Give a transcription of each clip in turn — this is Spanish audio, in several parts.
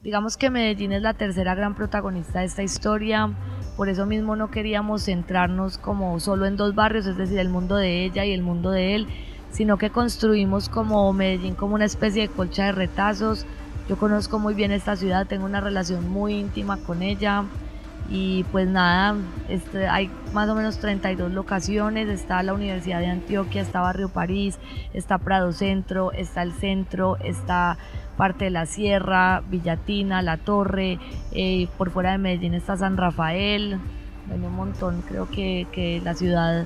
Digamos que Medellín es la tercera gran protagonista de esta historia, por eso mismo no queríamos centrarnos como solo en dos barrios, es decir, el mundo de ella y el mundo de él, sino que construimos como Medellín como una especie de colcha de retazos. Yo conozco muy bien esta ciudad, tengo una relación muy íntima con ella y pues nada, hay más o menos 32 locaciones, está la Universidad de Antioquia, está Barrio París, está Prado Centro, está el centro, está parte de la Sierra, Villatina, La Torre, por fuera de Medellín está San Rafael, bueno, un montón. Creo que la ciudad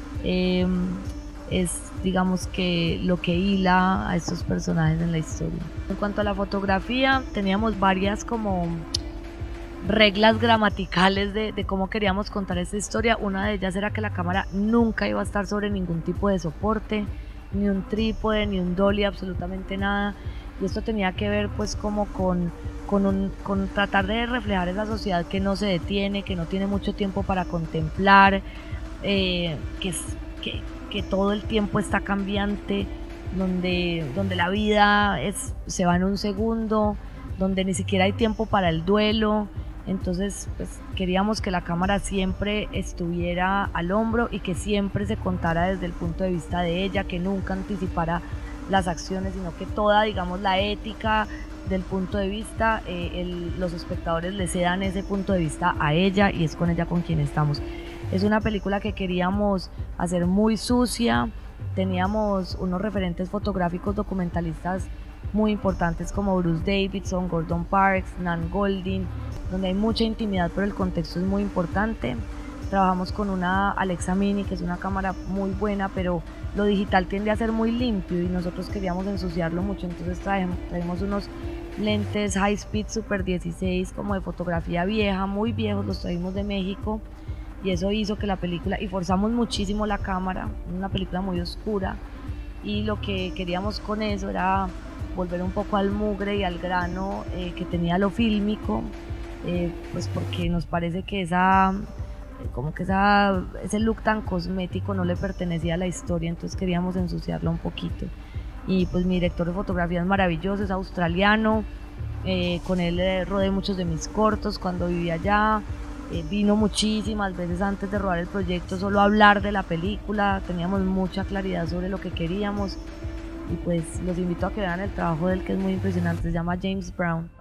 es, digamos, que lo que hila a estos personajes en la historia. En cuanto a la fotografía, teníamos varias como reglas gramaticales de cómo queríamos contar esta historia. Una de ellas era que la cámara nunca iba a estar sobre ningún tipo de soporte, ni un trípode, ni un dolly, absolutamente nada. Y esto tenía que ver pues como con tratar de reflejar esa sociedad que no se detiene, que no tiene mucho tiempo para contemplar, que todo el tiempo está cambiante, donde la vida se va en un segundo, donde ni siquiera hay tiempo para el duelo. Entonces pues queríamos que la cámara siempre estuviera al hombro y que siempre se contara desde el punto de vista de ella, que nunca anticipara las acciones, sino que toda, digamos, la ética del punto de vista, los espectadores le cedan ese punto de vista a ella y es con ella con quien estamos. Es una película que queríamos hacer muy sucia, teníamos unos referentes fotográficos documentalistas muy importantes como Bruce Davidson, Gordon Parks, Nan Goldin, donde hay mucha intimidad, pero el contexto es muy importante. Trabajamos con una Alexa Mini, que es una cámara muy buena, pero lo digital tiende a ser muy limpio y nosotros queríamos ensuciarlo mucho, entonces traemos unos lentes High Speed Super 16 como de fotografía vieja, muy viejos, los trajimos de México y eso hizo que la película, y forzamos muchísimo la cámara, una película muy oscura, y lo que queríamos con eso era volver un poco al mugre y al grano que tenía lo fílmico, pues porque nos parece que ese look tan cosmético no le pertenecía a la historia, entonces queríamos ensuciarlo un poquito. Y pues mi director de fotografía es maravilloso, es australiano, con él rodé muchos de mis cortos cuando vivía allá, vino muchísimas veces antes de rodar el proyecto solo a hablar de la película, teníamos mucha claridad sobre lo que queríamos y pues los invito a que vean el trabajo de él, que es muy impresionante, se llama James Brown.